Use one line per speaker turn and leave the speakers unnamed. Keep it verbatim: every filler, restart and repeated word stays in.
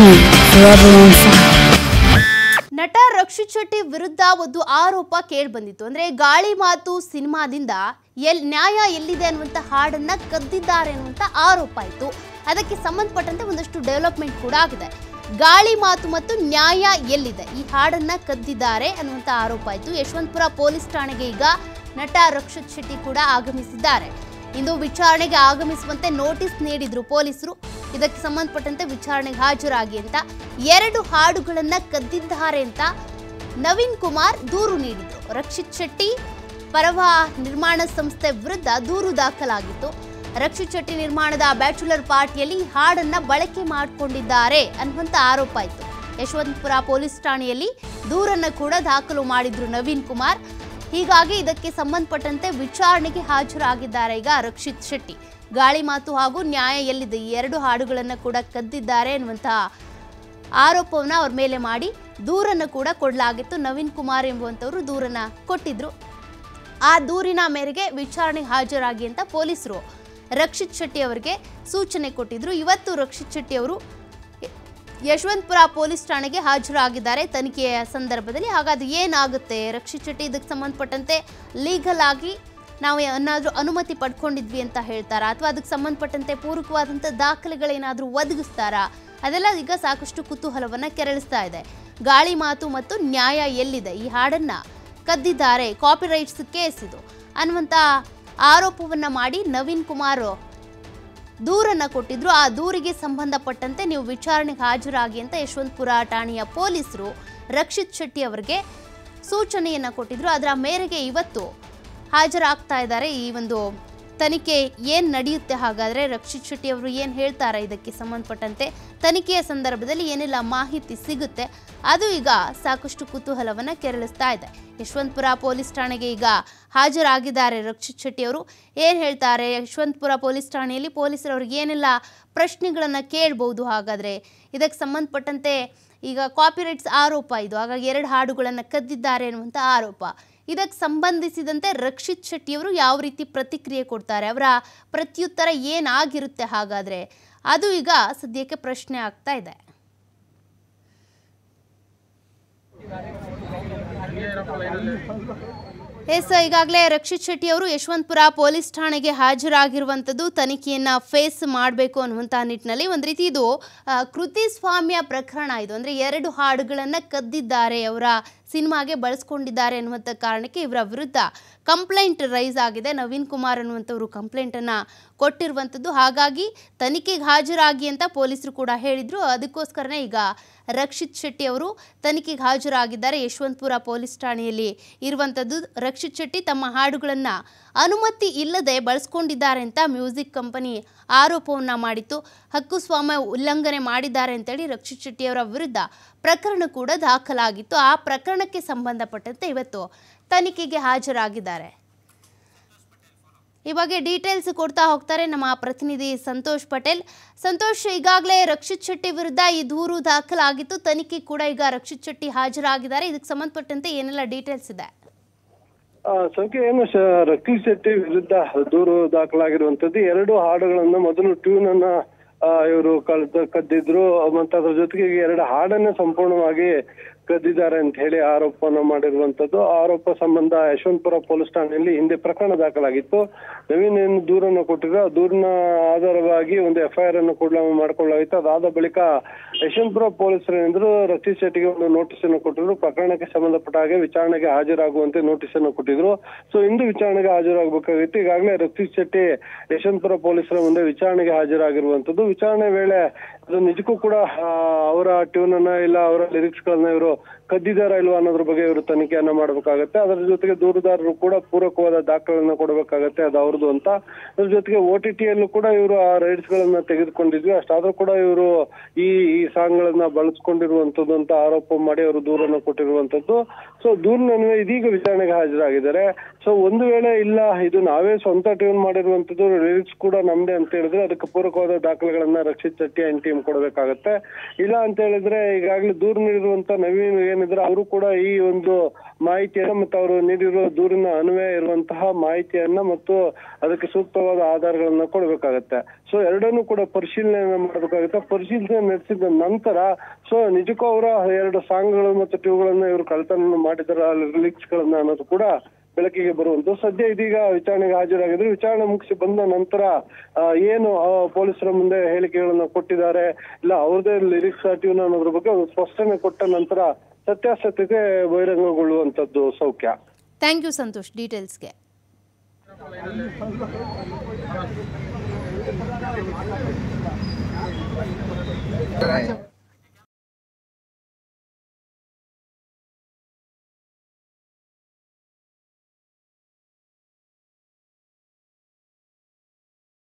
forever on fire.
ನಟ ರಕ್ಷಿತ್ ಶೆಟ್ಟಿ ವಿರುದ್ಧ ಒಂದು ಆರೋಪ ಕೇಳಿ ಬಂದಿತ್ತು. ಅಂದ್ರೆ ಗಾಳಿ ಮಾತು ಸಿನಿಮಾದಿಂದ ಎಲ್ ನ್ಯಾಯ ಎಲ್ಲಿದೆ ಅನ್ನುವಂತ ಹಾಡನ್ನ ಕದ್ದಿದ್ದಾರೆ ಅನ್ನುವಂತ ಆರೋಪ ಆಯಿತು. ಅದಕ್ಕೆ ಸಂಬಂಧಪಟ್ಟಂತೆ ಒಂದಷ್ಟು ಡೆವಲಪ್ಮೆಂಟ್ ಕೂಡ ಆಗಿದೆ. ಗಾಳಿ ಮಾತು ಮತ್ತು ನ್ಯಾಯ ಎಲ್ಲಿದೆ ಈ ಹಾಡನ್ನ ಕದ್ದಿದ್ದಾರೆ ಅನ್ನುವಂತ ಆರೋಪ ಆಯಿತು. ಯಶವಂತಪುರ ಪೊಲೀಸ್ ಠಾಣೆಗೆ ಈಗ ನಟ ರಕ್ಷಿತ್ ಶೆಟ್ಟಿ ಕೂಡ ಆಗಮಿಸಿದ್ದಾರೆ. ಇಂದು ವಿಚಾರಣೆಗೆ ಆಗಮಿಸುವಂತೆ ನೋಟಿಸ್ ನೀಡಿದ್ರು ಪೊಲೀಸರು. ಇದಕ್ಕೆ ಸಂಬಂಧಪಟ್ಟಂತೆ ವಿಚಾರಣೆಗೆ ಹಾಜರಾಗಿ ಅಂತ ಎರಡು ಹಾಡುಗಳನ್ನ ಕದ್ದಿದ್ದಾರೆ ಅಂತ ನವೀನ್ ಕುಮಾರ್ ದೂರು ನೀಡಿದ್ರು. ರಕ್ಷಿತ್ ಶೆಟ್ಟಿ ಪರವ ನಿರ್ಮಾಣ ಸಂಸ್ಥೆ ವಿರುದ್ಧ ದೂರು ದಾಖಲಾಗಿತ್ತು. ರಕ್ಷಿತ್ ಶೆಟ್ಟಿ ನಿರ್ಮಾಣದ ಬ್ಯಾಚುಲರ್ ಪಾರ್ಟಿಯಲ್ಲಿ ಹಾಡನ್ನ ಬಳಕೆ ಮಾಡಿಕೊಂಡಿದ್ದಾರೆ ಅನ್ನುವಂತ ಆರೋಪ ಆಯಿತು. ಯಶವಂತಪುರ ಪೊಲೀಸ್ ಠಾಣೆಯಲ್ಲಿ ದೂರನ್ನ ಕೂಡ ದಾಖಲು ಮಾಡಿದ್ರು ನವೀನ್ ಕುಮಾರ್. ಹೀಗಾಗಿ ಇದಕ್ಕೆ ಸಂಬಂಧಪಟ್ಟಂತೆ ವಿಚಾರಣೆಗೆ ಹಾಜರಾಗಿದ್ದಾರೆ ಈಗ ರಕ್ಷಿತ್ ಶೆಟ್ಟಿ. ಗಾಳಿ ಮಾತು ಹಾಗೂ ನ್ಯಾಯ ಎಲ್ಲಿದೆ ಈ ಎರಡು ಹಾಡುಗಳನ್ನು ಕೂಡ ಕದ್ದಿದ್ದಾರೆ ಅನ್ನುವಂತಹ ಆರೋಪವನ್ನು ಅವ್ರ ಮೇಲೆ ಮಾಡಿ ದೂರನ್ನು ಕೂಡ ಕೊಡಲಾಗಿತ್ತು. ನವೀನ್ ಕುಮಾರ್ ಎಂಬುವಂಥವರು ದೂರನ್ನ ಕೊಟ್ಟಿದ್ರು. ಆ ದೂರಿನ ಮೇರೆಗೆ ವಿಚಾರಣೆಗೆ ಹಾಜರಾಗಿ ಅಂತ ಪೊಲೀಸರು ರಕ್ಷಿತ್ ಶೆಟ್ಟಿ ಅವರಿಗೆ ಸೂಚನೆ ಕೊಟ್ಟಿದ್ರು. ಇವತ್ತು ರಕ್ಷಿತ್ ಶೆಟ್ಟಿ ಅವರು ಯಶವಂತಪುರ ಪೊಲೀಸ್ ಠಾಣೆಗೆ ಹಾಜರಾಗಿದ್ದಾರೆ ತನಿಖೆಯ ಸಂದರ್ಭದಲ್ಲಿ. ಹಾಗಾದ್ರೆ ಏನಾಗುತ್ತೆ, ರಕ್ಷಿತ್ ಶೆಟ್ಟಿ ಇದಕ್ಕೆ ಸಂಬಂಧಪಟ್ಟಂತೆ ಲೀಗಲ್ ಆಗಿ ನಾವು ಏನಾದರೂ ಅನುಮತಿ ಪಡ್ಕೊಂಡಿದ್ವಿ ಅಂತ ಹೇಳ್ತಾರಾ, ಅಥವಾ ಅದಕ್ಕೆ ಸಂಬಂಧಪಟ್ಟಂತೆ ಪೂರಕವಾದಂಥ ದಾಖಲೆಗಳೇನಾದರೂ ಒದಗಿಸ್ತಾರಾ, ಅದೆಲ್ಲ ಈಗ ಸಾಕಷ್ಟು ಕುತೂಹಲವನ್ನು ಕೆರಳಿಸ್ತಾ ಇದೆ. ಗಾಳಿ ಮಾತು ಮತ್ತು ನ್ಯಾಯ ಎಲ್ಲಿದೆ ಈ ಹಾಡನ್ನು ಕದ್ದಿದ್ದಾರೆ, ಕಾಪಿರೈಟ್ಸ್ ಕೇಸ್ ಇದು ಅನ್ನುವಂಥ ಆರೋಪವನ್ನು ಮಾಡಿ ನವೀನ್ ಕುಮಾರ್ ದೂರನ್ನು ಕೊಟ್ಟಿದ್ರು. ಆ ದೂರಿಗೆ ಸಂಬಂಧಪಟ್ಟಂತೆ ನೀವು ವಿಚಾರಣೆಗೆ ಹಾಜರಾಗಿ ಅಂತ ಯಶವಂತಪುರ ಠಾಣೆಯ ಪೊಲೀಸರು ರಕ್ಷಿತ್ ಶೆಟ್ಟಿ ಅವರಿಗೆ ಸೂಚನೆಯನ್ನು ಕೊಟ್ಟಿದ್ರು. ಅದರ ಮೇರೆಗೆ ಇವತ್ತು ಹಾಜರಾಗ್ತಾ ಇದ್ದಾರೆ. ಈ ಒಂದು ತನಿಖೆ ಏನು ನಡೆಯುತ್ತೆ, ಹಾಗಾದರೆ ರಕ್ಷಿತ್ ಶೆಟ್ಟಿ ಅವರು ಏನು ಹೇಳ್ತಾರೆ ಇದಕ್ಕೆ ಸಂಬಂಧಪಟ್ಟಂತೆ, ತನಿಖೆಯ ಸಂದರ್ಭದಲ್ಲಿ ಏನೆಲ್ಲ ಮಾಹಿತಿ ಸಿಗುತ್ತೆ, ಅದು ಈಗ ಸಾಕಷ್ಟು ಕುತೂಹಲವನ್ನು ಕೆರಳಿಸ್ತಾ ಇದೆ. ಯಶವಂತಪುರ ಪೊಲೀಸ್ ಠಾಣೆಗೆ ಈಗ ಹಾಜರಾಗಿದ್ದಾರೆ ರಕ್ಷಿತ್ ಶೆಟ್ಟಿ ಅವರು. ಏನು ಹೇಳ್ತಾರೆ, ಯಶವಂತಪುರ ಪೊಲೀಸ್ ಠಾಣೆಯಲ್ಲಿ ಪೊಲೀಸರು ಅವ್ರಿಗೆ ಏನೆಲ್ಲ ಪ್ರಶ್ನೆಗಳನ್ನು ಕೇಳ್ಬೋದು, ಹಾಗಾದರೆ ಇದಕ್ಕೆ ಸಂಬಂಧಪಟ್ಟಂತೆ ಈಗ ಕಾಪಿರೈಟ್ಸ್ ಆರೋಪ ಇದು, ಹಾಗಾಗಿ ಎರಡು ಹಾಡುಗಳನ್ನು ಕದ್ದಿದ್ದಾರೆ ಅನ್ನುವಂಥ ಆರೋಪ. ಇದಕ್ಕೆ ಸಂಬಂಧಿಸಿದಂತೆ ರಕ್ಷಿತ್ ಶೆಟ್ಟಿಯವರು ಯಾವ ರೀತಿ ಪ್ರತಿಕ್ರಿಯೆ ಕೊಡ್ತಾರೆ, ಅವರ ಪ್ರತ್ಯುತ್ತರ ಏನಾಗಿರುತ್ತೆ, ಹಾಗಾದರೆ ಅದು ಈಗ ಸದ್ಯಕ್ಕೆ ಪ್ರಶ್ನೆ ಆಗ್ತಾ ಇದೆ. ಎಸ್, ಈಗಾಗಲೇ ರಕ್ಷಿತ್ ಶೆಟ್ಟಿ ಅವರು ಯಶವಂತಪುರ ಪೊಲೀಸ್ ಠಾಣೆಗೆ ಹಾಜರಾಗಿರುವಂಥದ್ದು ತನಿಖೆಯನ್ನು ಫೇಸ್ ಮಾಡಬೇಕು ಅನ್ನುವಂಥ ನಿಟ್ಟಿನಲ್ಲಿ. ಒಂದು ರೀತಿ ಇದು ಕೃತಿ ಸ್ವಾಮ್ಯ ಪ್ರಕರಣ ಇದು. ಅಂದರೆ ಎರಡು ಹಾಡುಗಳನ್ನು ಕದ್ದಿದ್ದಾರೆ, ಅವರ ಸಿನಿಮಾಗೆ ಬಳಸ್ಕೊಂಡಿದ್ದಾರೆ ಅನ್ನುವಂಥ ಕಾರಣಕ್ಕೆ ಇವರ ವಿರುದ್ಧ ಕಂಪ್ಲೇಂಟ್ ರೈಸ್ ಆಗಿದೆ. ನವೀನ್ ಕುಮಾರ್ ಅನ್ನುವಂಥವ್ರು ಕಂಪ್ಲೇಂಟನ್ನು ಕೊಟ್ಟಿರುವಂಥದ್ದು. ಹಾಗಾಗಿ ತನಿಖೆಗೆ ಹಾಜರಾಗಿ ಅಂತ ಪೊಲೀಸರು ಕೂಡ ಹೇಳಿದರು. ಅದಕ್ಕೋಸ್ಕರನೇ ಈಗ ರಕ್ಷಿತ್ ಶೆಟ್ಟಿ ಅವರು ತನಿಖೆಗೆ ಹಾಜರಾಗಿದ್ದಾರೆ. ಯಶವಂತಪುರ ಪೊಲೀಸ್ ಠಾಣೆಯಲ್ಲಿ ಇರುವಂಥದ್ದು. ರಕ್ಷಿತ್ ಶೆಟ್ಟಿ ತಮ್ಮ ಹಾಡುಗಳನ್ನು ಅನುಮತಿ ಇಲ್ಲದೆ ಬಳಸ್ಕೊಂಡಿದ್ದಾರೆ ಅಂತ ಮ್ಯೂಸಿಕ್ ಕಂಪನಿ ಆರೋಪವನ್ನು ಮಾಡಿತ್ತು. ಹಕ್ಕುಸ್ವಾಮ್ಯ ಉಲ್ಲಂಘನೆ ಮಾಡಿದ್ದಾರೆ ಅಂತೇಳಿ ರಕ್ಷಿತ್ ಶೆಟ್ಟಿ ಅವರ ವಿರುದ್ಧ ಪ್ರಕರಣ ಕೂಡ ದಾಖಲಾಗಿತ್ತು. ಆ ಪ್ರಕರಣಕ್ಕೆ ಸಂಬಂಧಪಟ್ಟಂತೆ ಇವತ್ತು ತನಿಖೆಗೆ ಹಾಜರಾಗಿದ್ದಾರೆ. ಈ ಬಗ್ಗೆ ಡೀಟೇಲ್ಸ್ ಕೊಡ್ತಾ ಹೋಗ್ತಾರೆ ನಮ್ಮ ಪ್ರತಿನಿಧಿ ಸಂತೋಷ್ ಪಟೇಲ್. ಸಂತೋಷ್, ಈಗಾಗಲೇ ರಕ್ಷಿತ್ ಶೆಟ್ಟಿ ವಿರುದ್ಧ ಈ ದೂರು ದಾಖಲಾಗಿತ್ತು, ತನಿಖೆ ಕೂಡ ಈಗ ರಕ್ಷಿತ್ ಶೆಟ್ಟಿ ಹಾಜರಾಗಿದ್ದಾರೆ. ಇದಕ್ಕೆ ಸಂಬಂಧಪಟ್ಟಂತೆ ಏನೆಲ್ಲ ಡೀಟೇಲ್ಸ್ ಇದೆ?
ಸಂಖ್ಯೆ ಏನು, ರಕ್ಷಿತ್ ಶೆಟ್ಟಿ ವಿರುದ್ಧ ದೂರು ದಾಖಲಾಗಿರುವಂತದ್ದು. ಎರಡು ಹಾಡುಗಳನ್ನ ಮೊದಲು ಟ್ಯೂನ್ ಅನ್ನ ಇವರು ಕಳೆದ ಕದ್ದಿದ್ರು, ಮತ್ತೆ ಅದ್ರ ಜೊತೆಗೆ ಎರಡು ಹಾಡನ್ನ ಸಂಪೂರ್ಣವಾಗಿ ಕದ್ದಿದ್ದಾರೆ ಅಂತ ಹೇಳಿ ಆರೋಪವನ್ನು ಮಾಡಿರುವಂತದ್ದು. ಆರೋಪ ಸಂಬಂಧ ಯಶವಂತಪುರ ಪೊಲೀಸ್ ಠಾಣೆಯಲ್ಲಿ ಹಿಂದೆ ಪ್ರಕರಣ ದಾಖಲಾಗಿತ್ತು. ನವೀನ್ ಏನು ದೂರನ್ನು ಕೊಟ್ಟಿದ್ರು, ಆ ದೂರಿನ ಆಧಾರವಾಗಿ ಒಂದು ಎಫ್ಐಆರ್ ಅನ್ನು ಕೂಡ ಮಾಡ್ಕೊಳ್ಳಲಾಗಿತ್ತು. ಅದಾದ ಬಳಿಕ ಯಶವಂತಪುರ ಪೊಲೀಸರು ಏನಿದ್ರು ರಕ್ಷಿತ್ ಶೆಟ್ಟಿಗೆ ಒಂದು ನೋಟಿಸ್ ಅನ್ನು ಕೊಟ್ಟಿದ್ರು. ಪ್ರಕರಣಕ್ಕೆ ಸಂಬಂಧಪಟ್ಟ ಹಾಗೆ ವಿಚಾರಣೆಗೆ ಹಾಜರಾಗುವಂತೆ ನೋಟಿಸ್ ಅನ್ನು ಕೊಟ್ಟಿದ್ರು. ಸೊ ಇಂದು ವಿಚಾರಣೆಗೆ ಹಾಜರಾಗಬೇಕಾಗಿತ್ತು. ಈಗಾಗಲೇ ರಕ್ಷಿತ್ ಶೆಟ್ಟಿ ಯಶವಂತಪುರ ಪೊಲೀಸರ ಮುಂದೆ ವಿಚಾರಣೆಗೆ ಹಾಜರಾಗಿರುವಂತದ್ದು. ವಿಚಾರಣೆ ವೇಳೆ ಅದು ನಿಜಕ್ಕೂ ಕೂಡ ಅವರ ಟ್ಯೂನ್ ಅನ್ನ ಇಲ್ಲ ಅವರ ಲಿರಿಕ್ಸ್ ಗಳನ್ನ ಇವರು ಕದ್ದಿದಾರ ಇಲ್ವಾ ಅನ್ನೋದ್ರ ಬಗ್ಗೆ ಇವರು ತನಿಖೆಯನ್ನ ಮಾಡಬೇಕಾಗತ್ತೆ. ಅದರ ಜೊತೆಗೆ ದೂರುದಾರರು ಕೂಡ ಪೂರಕವಾದ ದಾಖಲೆಗಳನ್ನ ಕೊಡಬೇಕಾಗತ್ತೆ, ಅದು ಅವ್ರದ್ದು ಅಂತ. ಅದ್ರ ಜೊತೆಗೆ ಓ ಟಿ ಟಿಯಲ್ಲೂ ಕೂಡ ಇವರು ಆ ರೈಟ್ಸ್ ಗಳನ್ನ ತೆಗೆದುಕೊಂಡಿದ್ವಿ, ಅಷ್ಟಾದ್ರೂ ಕೂಡ ಇವರು ಈ ಈ ಸಾಂಗ್ ಗಳನ್ನ ಬಳಸ್ಕೊಂಡಿರುವಂತದ್ದು ಅಂತ ಆರೋಪ ಮಾಡಿ ಅವರು ದೂರನ್ನು ಕೊಟ್ಟಿರುವಂತದ್ದು. ಸೊ ದೂರಿನ ಇದೀಗ ವಿಚಾರಣೆಗೆ ಹಾಜರಾಗಿದ್ದಾರೆ. ಸೊ ಒಂದು ವೇಳೆ ಇಲ್ಲ ಇದು ನಾವೇ ಸ್ವಂತ ಟ್ಯೂನ್ ಮಾಡಿರುವಂತದ್ದು, ಲಿರಿಕ್ಸ್ ಕೂಡ ನಮ್ದೇ ಅಂತ ಹೇಳಿದ್ರೆ ಅದಕ್ಕೆ ಪೂರಕವಾದ ದಾಖಲೆಗಳನ್ನ ರಕ್ಷಿತ್ ಶೆಟ್ಟಿ ಅಂಡ್ ಟೀಮ್ ಕೊಡಬೇಕಾಗತ್ತೆ. ಇಲ್ಲ ಅಂತ ಹೇಳಿದ್ರೆ ಈಗಾಗಲೇ ದೂರು ನೀಡಿರುವಂತ ನವೀನ್ ಪ್ರವೀಣ್ ಏನಿದ್ರೆ ಅವರು ಕೂಡ ಈ ಒಂದು ಮಾಹಿತಿಯನ್ನ ಮತ್ತು ಅವರು ನೀಡಿರುವ ದೂರಿನ ಅನ್ವಯ ಇರುವಂತಹ ಮಾಹಿತಿಯನ್ನ ಮತ್ತು ಅದಕ್ಕೆ ಸೂಕ್ತವಾದ ಆಧಾರಗಳನ್ನ ಕೊಡಬೇಕಾಗತ್ತೆ. ಸೊ ಎರಡನ್ನೂ ಕೂಡ ಪರಿಶೀಲನೆ ಮಾಡಬೇಕಾಗುತ್ತೆ. ಪರಿಶೀಲನೆ ನಡೆಸಿದ ನಂತರ ಸೊ ನಿಜಕ್ಕೂ ಅವರ ಎರಡು ಸಾಂಗ್ಗಳು ಮತ್ತು ಟ್ಯೂಬ್ಗಳನ್ನ ಇವರು ಕಳ್ತನ ಮಾಡಿದಾರ ಲಿರಿಕ್ಸ್ ಗಳನ್ನ ಅನ್ನೋದು ಕೂಡ ಬೆಳಕಿಗೆ ಬರುವಂತ. ಸದ್ಯ ಇದೀಗ ವಿಚಾರಣೆಗೆ ಹಾಜರಾಗಿದ್ರು. ವಿಚಾರಣೆ ಮುಗಿಸಿ ಬಂದ ನಂತರ ಏನು ಪೊಲೀಸರ ಮುಂದೆ ಹೇಳಿಕೆಗಳನ್ನ ಕೊಟ್ಟಿದ್ದಾರೆ, ಇಲ್ಲ ಅವ್ರದೇ ಲಿರಿಕ್ಸ್ ಟ್ಯೂನ್ ಅನ್ನೋದ್ರ ಬಗ್ಗೆ ಒಂದು ಸ್ಪಷ್ಟನೆ ಕೊಟ್ಟ ನಂತರ ಸತ್ಯಾಸತ್ಯತೆ ಬಹಿರಂಗಗೊಳ್ಳುವಂತದ್ದು. ಸೌಖ್ಯ,
ಥ್ಯಾಂಕ್ ಯು ಸಂತೋಷ್ ಡೀಟೇಲ್ಸ್ಗೆ.